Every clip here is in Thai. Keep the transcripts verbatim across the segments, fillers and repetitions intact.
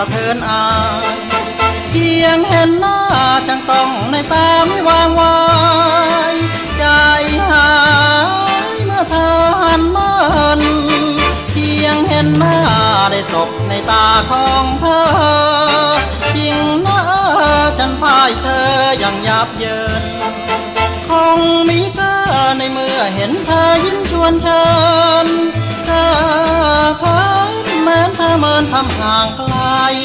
เทินอายเพียงเห็นหน้าจังต้องในตาไม่วางไว้ใจหายเมื่อเธอหันมาหันเพียงเห็นหน้าได้ตกในตาของเธอจริงนะฉันพ่ายเธออย่างยับเยินคงมีเธอในเมื่อเห็นเธอยิ้มชวนเชิญเธอเพ้อแม้เธอเมินทำห่างไกล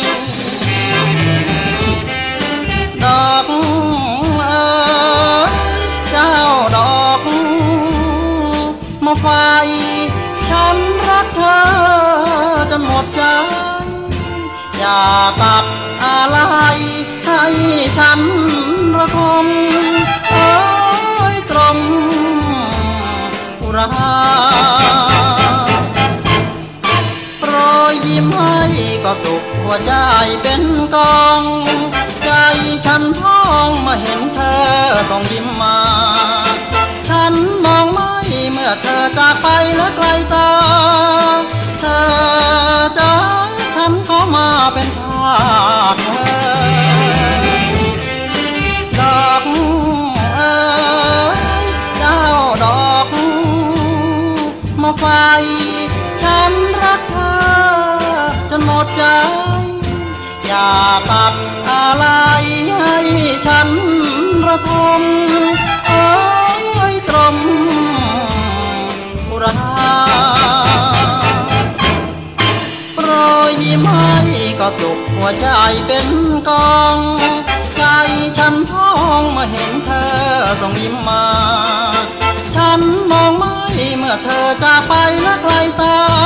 ดอกเอ๋ยเจ้าดอกมะไฟฉันรักเธอจนหมดใจอย่าตัดอะไรให้ฉันระทมเอ้ยตรงอุราโปรยยิ้มให้ก็สุขหัวใจเป็นกองใจฉันท้องมาเห็นเธอต้องยิ้มมาฉันมองไม่เมื่อเธอจากไปและไกลตาเธอจะฉันเข้ามาเป็นทาสเธอดอกเอ๋ยเจ้าดอกมะไฟฉันรักเธอจนหมดใจอย่าตัดอะไรให้ฉันระทมเอ้ยตรมอุราโปรยยิ้มให้ก็สุขหัวใจเป็นกองใจฉันท้องเมื่อเห็นเธอส่งยิ้มมาฉันมองไม่เมื่อเธอจากไปและไกลตา